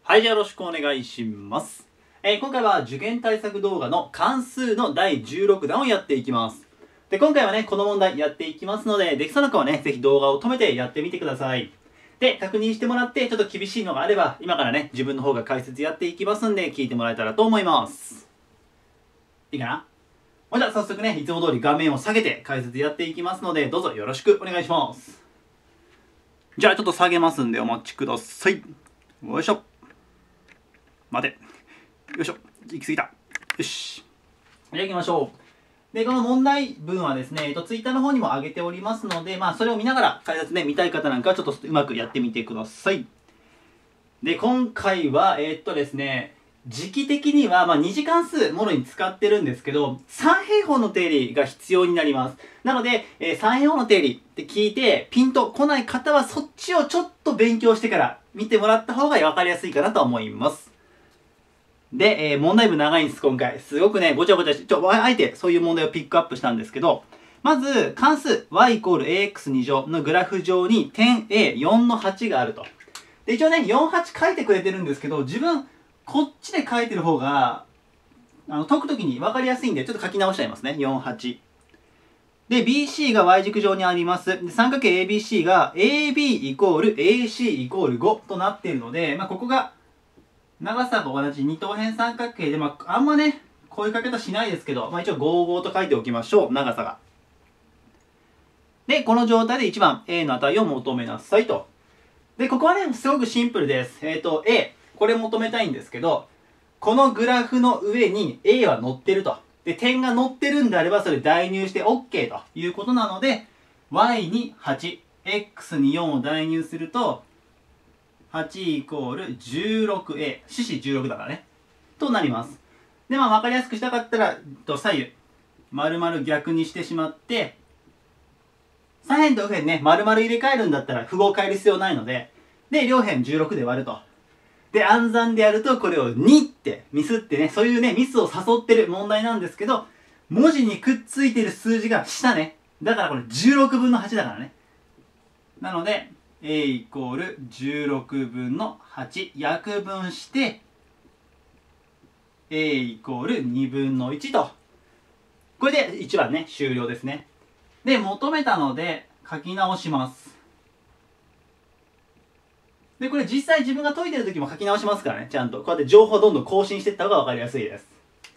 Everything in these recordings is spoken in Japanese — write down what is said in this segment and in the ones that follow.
はい、じゃあよろしくお願いします。今回は受験対策動画の関数の第16弾をやっていきます。で、今回はね、この問題やっていきますので、できそうな子はね、ぜひ動画を止めてやってみてください。で、確認してもらって、ちょっと厳しいのがあれば、今からね、自分の方が解説やっていきますんで、聞いてもらえたらと思います。いいかな？じゃあ早速ね、いつも通り画面を下げて解説やっていきますので、どうぞよろしくお願いします。じゃあちょっと下げますんでお待ちください。よいしょ。待て。よいしょ。行き過ぎた。よし。じゃあ行きましょう。で、この問題文はですね、ツイッターの方にも上げておりますので、それを見ながら解説ね、見たい方なんかはちょっとうまくやってみてください。で、今回は、ですね、時期的には、2次関数ものに使ってるんですけど、三平方の定理が必要になります。なので、三平方の定理って聞いて、ピンと来ない方はそっちをちょっと勉強してから見てもらった方が分かりやすいかなと思います。で、問題文長いんです、今回。すごくね、ごちゃごちゃして、あえてそういう問題をピックアップしたんですけど、まず、関数 y=ax2乗のグラフ上に点 A4 の8があると。で、一応ね、48書いてくれてるんですけど、自分、こっちで書いてる方が、解くときに分かりやすいんで、ちょっと書き直しちゃいますね。48。で、BC が Y 軸上にあります。で、三角形 ABC が AB=AC=5 となっているので、ここが、長さが同じ二等辺三角形で、あんまね、こういう書き方しないですけど、一応55と書いておきましょう。長さが。で、この状態で1番 A の値を求めなさいと。で、ここはね、すごくシンプルです。A、これ求めたいんですけど、このグラフの上に A は載ってると。で、点が載ってるんであれば、それ代入して OK ということなので、Y に8、X に4を代入すると、8=16A。四子16だからね。となります。で、わかりやすくしたかったら、左右、丸々逆にしてしまって、左辺と右辺ね、丸々入れ替えるんだったら符号を変える必要ないので、で、両辺16で割ると。で、暗算でやると、これを2ってミスってね、そういうね、ミスを誘ってる問題なんですけど、文字にくっついてる数字が下ね。だからこれ16分の8だからね。なので、A=16分の8。約分して、A=2分の1と。これで1番ね、終了ですね。で、求めたので、書き直します。で、これ実際自分が解いてる時も書き直しますからね、ちゃんと。こうやって情報をどんどん更新していった方が分かりやすいです。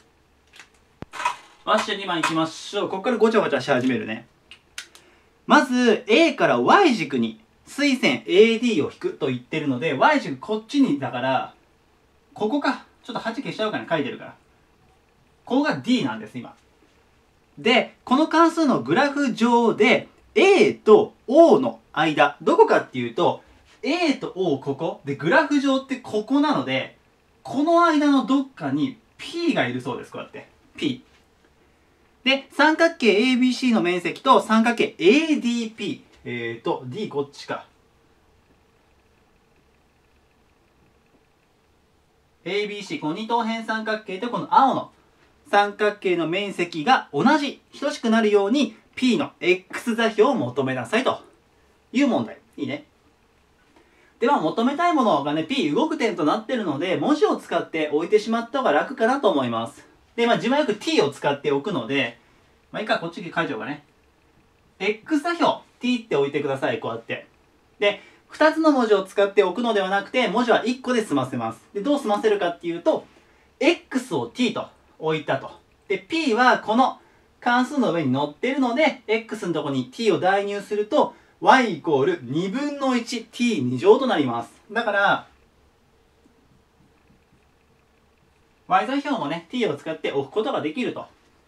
ワッシュ2番いきましょう。ここからごちゃごちゃし始めるね。まず、A から Y 軸に垂線 AD を引くと言ってるので、Y 軸こっちに、だから、ここか。ちょっと8消しちゃうかね、書いてるから。ここが D なんです、今。で、この関数のグラフ上で、A と O の間、どこかっていうと、A と O ここ。で、グラフ上ってここなので、この間のどっかに P がいるそうです、こうやって。P。で、三角形 ABC の面積と三角形 ADP。D こっちか。ABC、この二等辺三角形とこの青の三角形の面積が同じ、等しくなるように P の X 座標を求めなさいという問題。いいね。では、求めたいものがね、P 動く点となっているので、文字を使って置いてしまった方が楽かなと思います。で、自分はよく T を使っておくので、いいか、こっちに書いちゃおうかね。X 座標、T って置いてください、こうやって。で、2つの文字を使っておくのではなくて、文字は1個で済ませます。で、どう済ませるかっていうと、X を T と置いたと。で、P はこの関数の上に載っているので、X のとこに T を代入すると、y=2分の 1t2 乗となります。だから、y 座標もね、t を使って置くことができると。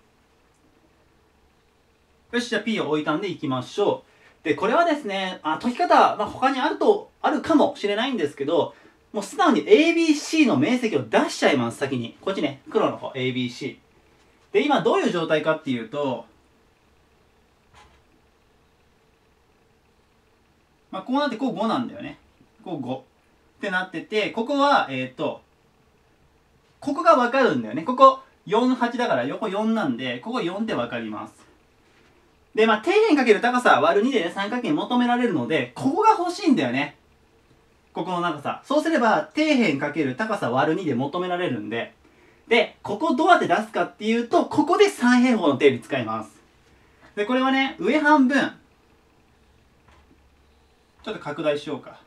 よし、じゃあ p を置いたんでいきましょう。で、これはですね、解き方、他にあるかもしれないんですけど、もう素直に ABC の面積を出しちゃいます、先に。こっちね、黒の方、ABC。で、今どういう状態かっていうと、こうなって、こう5なんだよね。こう5。ってなってて、ここは、ここがわかるんだよね。ここ4、8だから横4なんで、ここ4ってわかります。で、底辺かける高さ割る2でね、三角形に求められるので、ここが欲しいんだよね。 ここの長さ。そうすれば、底辺かける高さ割る2で求められるんで、で、ここどうやって出すかっていうと、ここで3平方の定理使います。で、これはね、上半分、ちょっと拡大しようか。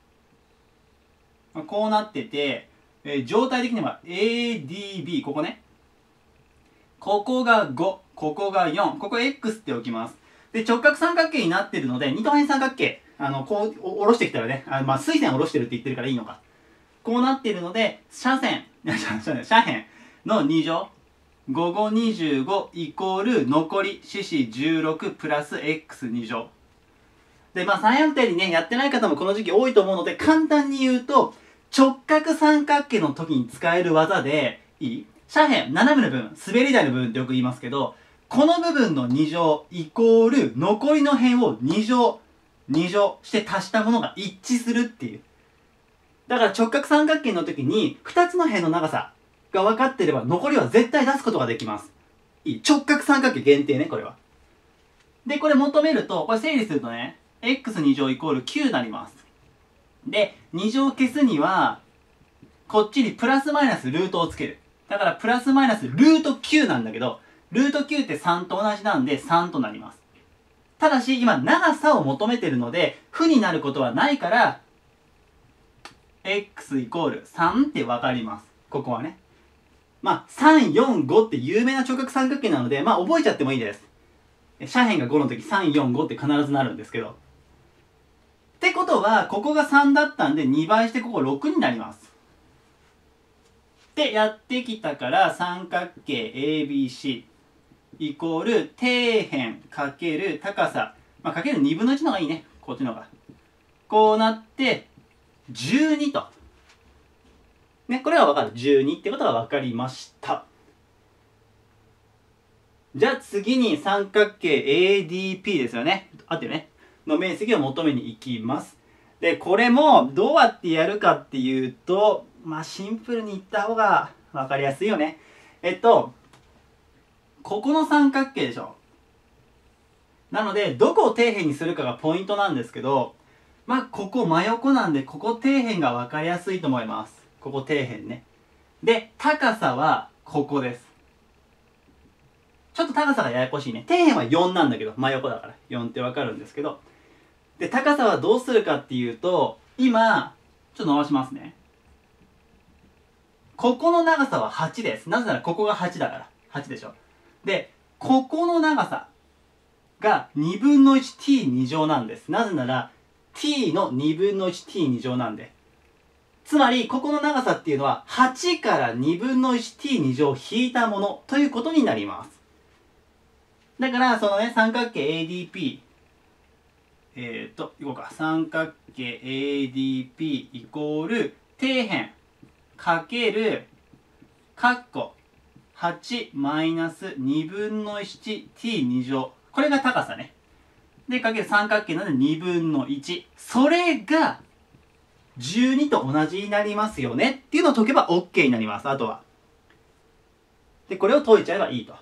こうなってて、状態的には ADB、ここね。ここが5、ここが4、ここ X って置きます。で、直角三角形になってるので、二等辺三角形、こう、下ろしてきたらね、垂線を下ろしてるって言ってるからいいのか。こうなってるので、斜辺の2乗、5525イコール残り四子16プラス X2 乗。で、三角定理ね、やってない方もこの時期多いと思うので、簡単に言うと、直角三角形の時に使える技で、いい？斜辺、斜めの部分、滑り台の部分ってよく言いますけど、この部分の2乗イコール残りの辺を2乗して足したものが一致するっていう。だから直角三角形の時に2つの辺の長さが分かっていれば残りは絶対出すことができます。いい？直角三角形限定ね、これは。で、これ求めると、これ整理するとね、x2 乗イコール9になります。で、2乗消すには、こっちにプラスマイナスルートをつける。だからプラスマイナスルート9なんだけど、ルート9って3と同じなんで3となります。ただし、今長さを求めてるので、負になることはないから、x イコール3ってわかります。ここはね。3、4、5って有名な直角三角形なので、覚えちゃってもいいです。斜辺が5の時3、4、5って必ずなるんですけど。ってことは、ここが3だったんで2倍してここ6になります。で、やってきたから三角形 ABC イコール底辺かける高さ、かける2分の1の方がいいね。こっちの方が。こうなって12と。ね、これはわかる。12ってことがわかりました。じゃあ次に三角形 ADP ですよね。合ってるね。の面積を求めに行きます。で、これもどうやってやるかっていうと、シンプルに言った方が分かりやすいよね。ここの三角形でしょ。なので、どこを底辺にするかがポイントなんですけど、ここ真横なんで、ここ底辺が分かりやすいと思います。ここ底辺ね。で、高さはここです。ちょっと高さがややこしいね。底辺は4なんだけど、真横だから4って分かるんですけど。で、高さはどうするかっていうと、今、ちょっと伸ばしますね。ここの長さは8です。なぜならここが8だから。8でしょ。で、ここの長さが2分の 1t2 乗なんです。なぜなら、t の2分の 1t2 乗なんで。つまり、ここの長さっていうのは、8から2分の 1t2 乗引いたものということになります。だから、そのね、三角形 ADP、いこうか。三角形 ADP イコール、底辺かける、括弧、8マイナス2分の 1t2 乗。これが高さね。で、かける三角形なので2分の1。それが、12と同じになりますよねっていうのを解けば OK になります。あとは。で、これを解いちゃえばいいと。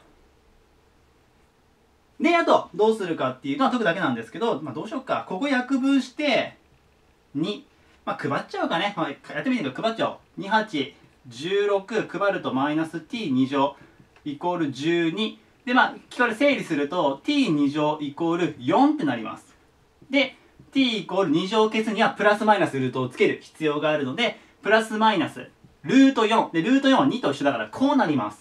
で、あと、どうするかっていうのは解くだけなんですけど、どうしようか。ここ約分して、2。配っちゃうかね。やってみてください。配っちゃおう。2、8、16配るとマイナス t2 乗イコール12。で、これ整理すると t2 乗イコール4ってなります。で、t イコール2乗を消すにはプラスマイナスルートをつける必要があるので、プラスマイナスルート4。で、ルート4は2と一緒だからこうなります。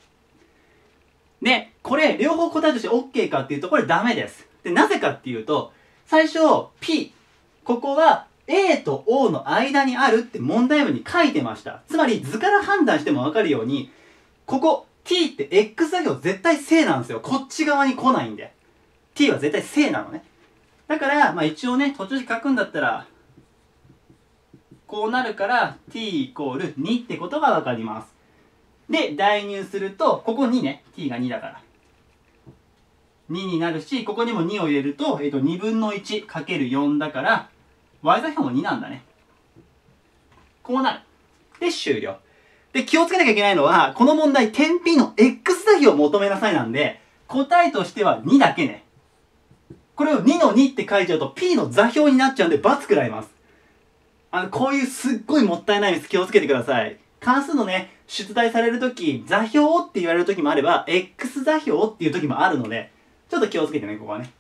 で、これ両方答えとして OK かっていうとこれダメです。で、なぜかっていうと、最初 P、ここは A と O の間にあるって問題文に書いてました。つまり図から判断してもわかるように、ここ T って X 座標絶対正なんですよ。こっち側に来ないんで。T は絶対正なのね。だから、一応ね、途中で書くんだったら、こうなるから T イコール2ってことがわかります。で、代入すると、ここ2ね。t が2だから。2になるし、ここにも2を入れると、2分の1かける4だから、y 座標も2なんだね。こうなる。で、終了。で、気をつけなきゃいけないのは、この問題、点 P の x 座標を求めなさいなんで、答えとしては2だけね。これを2の2って書いちゃうと、P の座標になっちゃうんで、×食らいます。 こういうすっごいもったいないミス気をつけてください。関数のね、出題されるとき、座標って言われるときもあれば、X 座標っていうときもあるので、ちょっと気をつけてね、ここはね。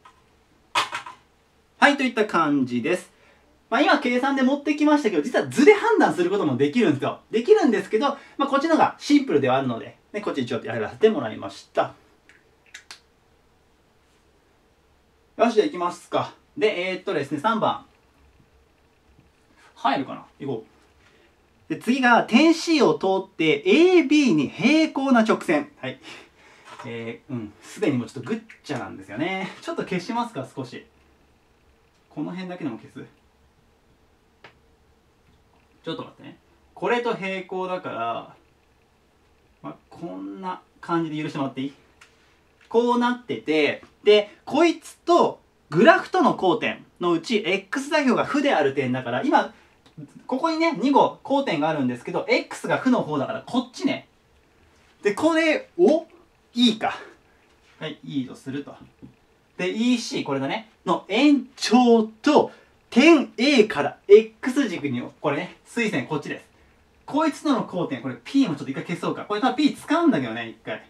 はい、といった感じです。今計算で持ってきましたけど、実は図で判断することもできるんですよ。できるんですけど、こっちの方がシンプルではあるので、ね、こっちにちょっとやらせてもらいました。よし、じゃあ行きますか。で、ですね、3番。入るかな？行こう。で、次が、点 C を通って AB に平行な直線。はい。すでにもうちょっとぐっちゃなんですよね。ちょっと消しますか、少し。この辺だけでも消す。ちょっと待ってね。これと平行だから、こんな感じで許してもらっていい？こうなってて、で、こいつとグラフとの交点のうち X 座標が負である点だから、今、ここにね、2個交点があるんですけど、X が負の方だからこっちね。で、これを E か。はい、E とすると。で、EC、これだね。の延長と、点 A から X 軸に、これね、垂線こっちです。こいつとの交点、これ P もちょっと一回消そうか。これ多分 P 使うんだけどね、一回。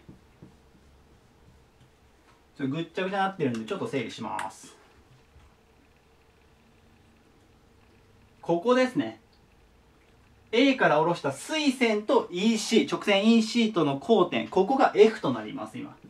ぐっちゃぐちゃになってるんで、ちょっと整理します。ここですね。A から下ろした垂線と EC、直線 EC との交点、ここが F となります、今。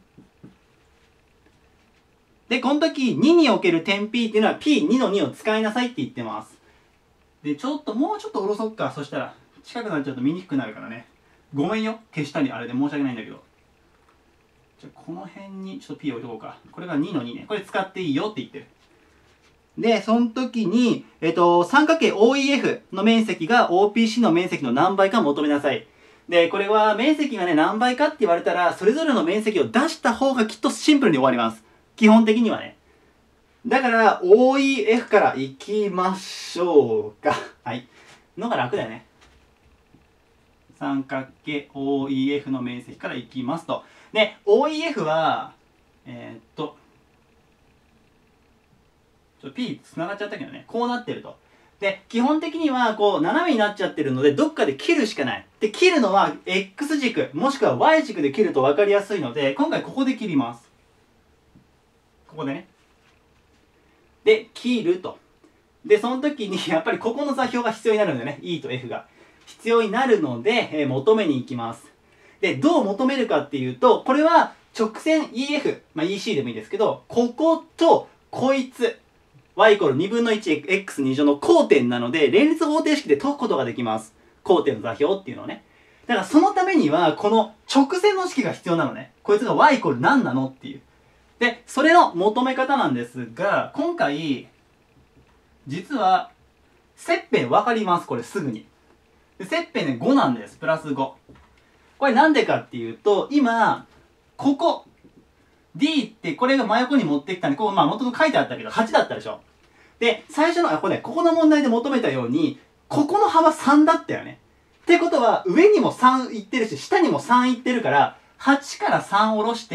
で、この時、2における点 P っていうのは P2 の2を使いなさいって言ってます。で、もうちょっと下ろそっか。そしたら、近くなっちゃうと見にくくなるからね。ごめんよ。消したりあれで申し訳ないんだけど。じゃあ、この辺にちょっと P 置いとこうか。これが2の2ね。これ使っていいよって言ってる。で、その時に、三角形 OEF の面積が OPC の面積の何倍か求めなさい。で、これは面積がね、何倍かって言われたら、それぞれの面積を出した方がきっとシンプルに終わります。基本的にはね。だから、OEF からいきましょうか。はい。のが楽だよね。三角形 OEF の面積からいきますと。で、OEF は、P 繋がっちゃったけどね。こうなってると。で、基本的には、こう、斜めになっちゃってるので、どっかで切るしかない。で、切るのは X 軸、もしくは Y 軸で切ると分かりやすいので、今回ここで切ります。ここでね。で、切ると。で、その時に、やっぱりここの座標が必要になるんだよね。E と F が。必要になるので、求めに行きます。で、どう求めるかっていうと、これは直線 EF、EC でもいいですけど、こことこいつ、y イコール2分の 1x2 乗の交点なので、連立方程式で解くことができます。交点の座標っていうのをね。だからそのためには、この直線の式が必要なのね。こいつが y イコール何なのっていう。で、それの求め方なんですが、今回、実は、切片分かります。これすぐに。で切片ね、5なんです。プラス5。これなんでかっていうと、今、ここ、D ってこれが真横に持ってきたんで、こう、元々書いてあったけど、8だったでしょ。で、最初の、これね、ここの問題で求めたように、ここの幅3だったよね。ってことは、上にも3いってるし、下にも3いってるから、8から3下ろして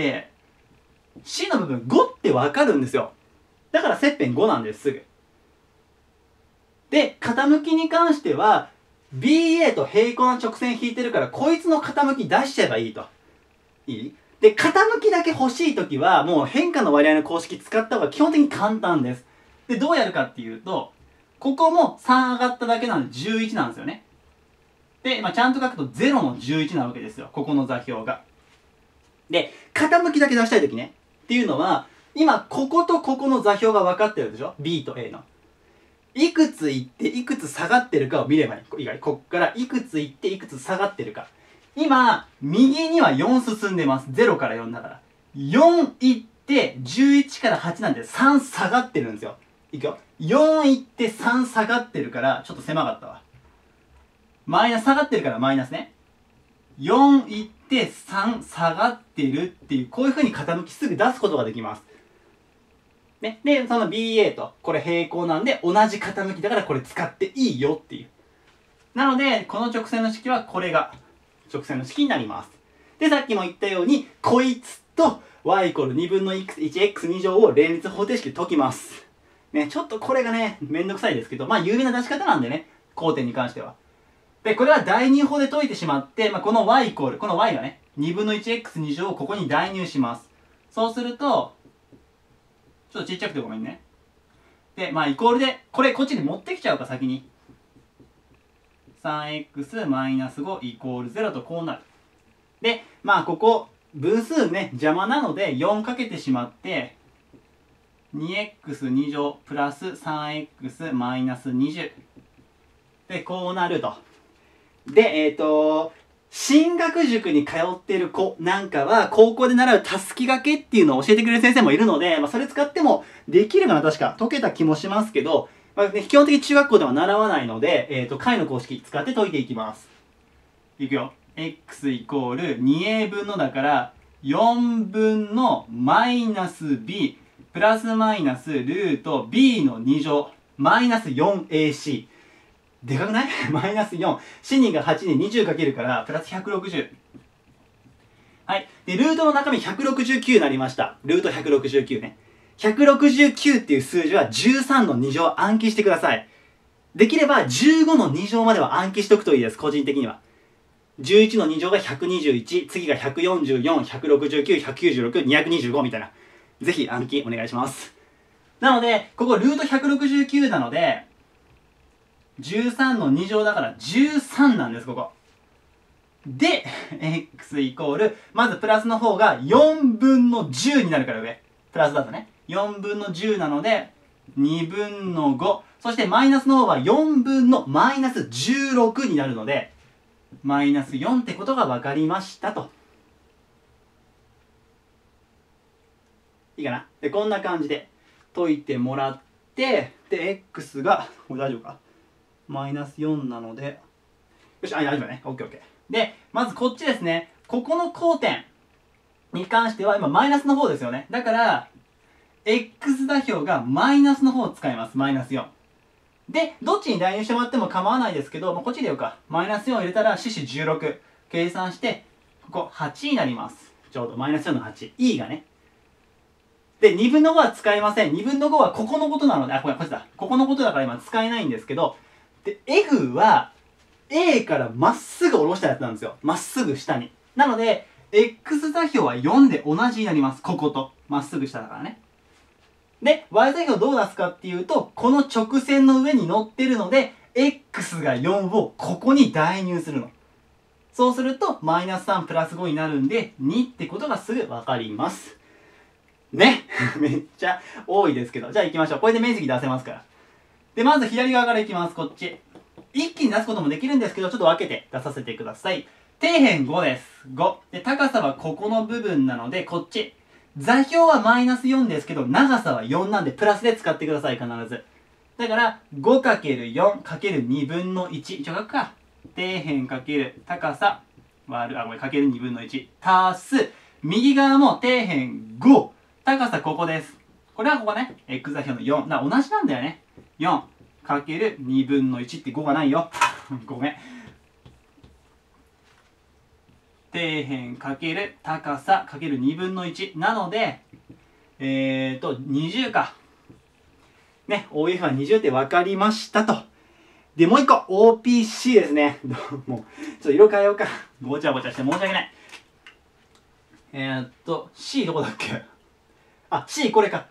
、C の部分5ってわかるんですよ。だから切片5なんです、すぐ。で、傾きに関しては、BA と平行な直線引いてるから、こいつの傾き出しちゃえばいいと。いい？で、傾きだけ欲しいときは、もう変化の割合の公式使った方が基本的に簡単です。で、どうやるかっていうと、ここも3上がっただけなんで11なんですよね。で、ちゃんと書くと0の11なわけですよ。ここの座標が。で、傾きだけ出したいときね。っていうのは、今、こことここの座標が分かってるでしょ？ B と A の。いくついっていくつ下がってるかを見ればいい。こっからいくついっていくつ下がってるか。今、右には4進んでます。0から4だから。4いって11から8なんで3下がってるんですよ。いくよ。4いって3下がってるから、ちょっと狭かったわ。マイナス下がってるからマイナスね。4いって3下がってるっていう、こういう風に傾きすぐ出すことができます。ね。で、その BA と、これ平行なんで同じ傾きだからこれ使っていいよっていう。なので、この直線の式はこれが直線の式になります。で、さっきも言ったように、こいつと y イコール2分の 1x2 乗を連立方程式で解きます。 ね、ちょっとこれがね、めんどくさいですけど、まあ有名な出し方なんでね、交点に関しては。で、これは代入法で解いてしまって、まあ、この y イコール、この y がね、2分の 1x2 乗をここに代入します。そうすると、ちょっとちっちゃくてごめんね。で、まあイコールで、これこっちに持ってきちゃうか、先に。3x マイナス5イコール0とこうなる。で、まあここ、分数ね、邪魔なので4かけてしまって、2x2 乗プラス 3x マイナス20。で、こうなると。で、進学塾に通ってる子なんかは、高校で習うたすきがけっていうのを教えてくれる先生もいるので、まあ、それ使ってもできるかな、確か。解けた気もしますけど、まあね、基本的に中学校では習わないので、解の公式使って解いていきます。いくよ。x イコール 2a 分のだから、4分のマイナス b プラスマイナスルート b の2乗マイナス 4ac。でかくないマイナス4。シニが8に20かけるから、プラス160。はい。で、ルートの中身169になりました。ルート169ね。169っていう数字は13の2乗暗記してください。できれば15の2乗までは暗記しておくといいです、個人的には。11の2乗が121、次が144、169、196、225みたいな。ぜひ暗記お願いします。なので、ここルート169なので、13の2乗だから13なんです、ここ。で、x イコール、まずプラスの方が4分の10になるから上。プラスだとね。4分の10なので、2分の5。そしてマイナスの方は4分のマイナス16になるので、マイナス4ってことが分かりましたと。いいかな。で、こんな感じで解いてもらって、で、x が、これ大丈夫かマイナス4なので、よし、大丈夫ね。OKOK。で、まずこっちですね。ここの交点に関しては、今マイナスの方ですよね。だから、x 座標がマイナスの方を使います。マイナス4。で、どっちに代入してもらっても構わないですけど、こっちでようか。マイナス4を入れたら、四子16。計算して、ここ8になります。ちょうど、マイナス4の8。e がね。で、2分の5は使いません。2分の5はここのことなので、こっちだ。ここのことだから今使えないんですけど、で、F は A からまっすぐ下ろしたやつなんですよ。まっすぐ下に。なので、X 座標は4で同じになります。ここと。まっすぐ下だからね。で、Y 座標どう出すかっていうと、この直線の上に乗ってるので、X が4をここに代入するの。そうすると、マイナス3プラス5になるんで、2ってことがすぐわかります。ねめっちゃ多いですけど。じゃあ行きましょう。これで面積出せますから。で、まず左側から行きます。こっち。一気に出すこともできるんですけど、ちょっと分けて出させてください。底辺5です。5。で、高さはここの部分なので、こっち。座標はマイナス4ですけど、長さは4なんで、プラスで使ってください、必ず。だから、5×4×2 分の1。一応書くか。底辺かける高さ割る、かける2分の1。足す。右側も底辺5。高さここです。これはここね。x 座標の4。同じなんだよね。4かける2分の1って5がないよ。ごめん。底辺かける高さかける2分の1。なので、20か。ね、OF は20って分かりましたと。で、もう一個、OPC ですね。もう、ちょっと色変えようか。ごちゃごちゃして申し訳ない。C どこだっけ？あ、C これか。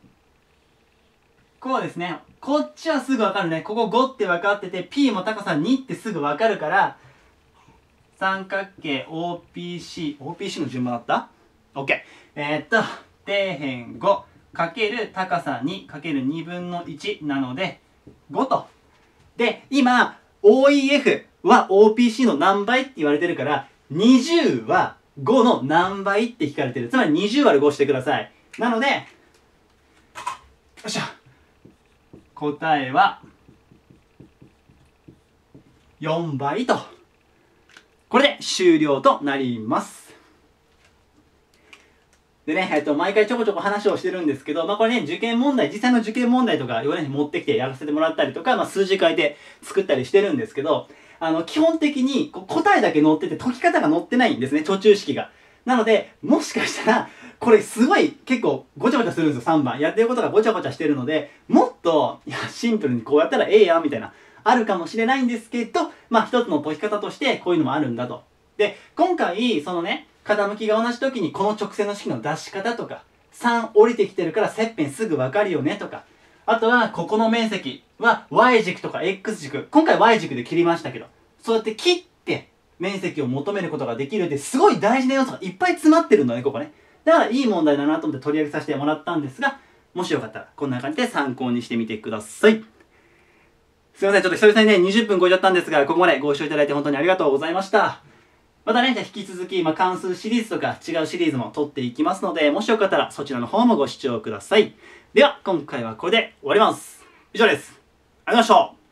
こうですね。こっちはすぐわかるね。ここ5って分かってて、P も高さ2ってすぐわかるから、三角形 OPC の順番だった ?OK。底辺5かける高さ2かける2分の1なので、5と。で、今、OEF は OPC の何倍って言われてるから、20は5の何倍って聞かれてる。つまり20割る5してください。なので、よっしゃ。答えは、4倍と。これで終了となります。でね、毎回ちょこちょこ話をしてるんですけど、これね、受験問題、実際の受験問題とか、持ってきてやらせてもらったりとか、数字変えて作ったりしてるんですけど、基本的に答えだけ載ってて解き方が載ってないんですね、途中式が。なので、もしかしたら、 これすごい結構ごちゃごちゃするんですよ、3番。やってることがごちゃごちゃしてるので、もっと、いや、シンプルにこうやったらええやん、みたいな、あるかもしれないんですけど、まあ一つの解き方としてこういうのもあるんだと。で、今回、そのね、傾きが同じ時にこの直線の式の出し方とか、3降りてきてるから切片すぐわかるよねとか、あとは、ここの面積は Y 軸とか X 軸。今回 Y 軸で切りましたけど、そうやって切って面積を求めることができるってすごい大事な要素がいっぱい詰まってるんだね、ここね。だからいい問題だなと思って取り上げさせてもらったんですが、もしよかったらこんな感じで参考にしてみてください。すいません、ちょっと久々にね、20分超えちゃったんですが、ここまでご視聴いただいて本当にありがとうございました。またね、じゃあ引き続き、関数シリーズとか違うシリーズも撮っていきますので、もしよかったらそちらの方もご視聴ください。では、今回はこれで終わります。以上です。ありがとうございました。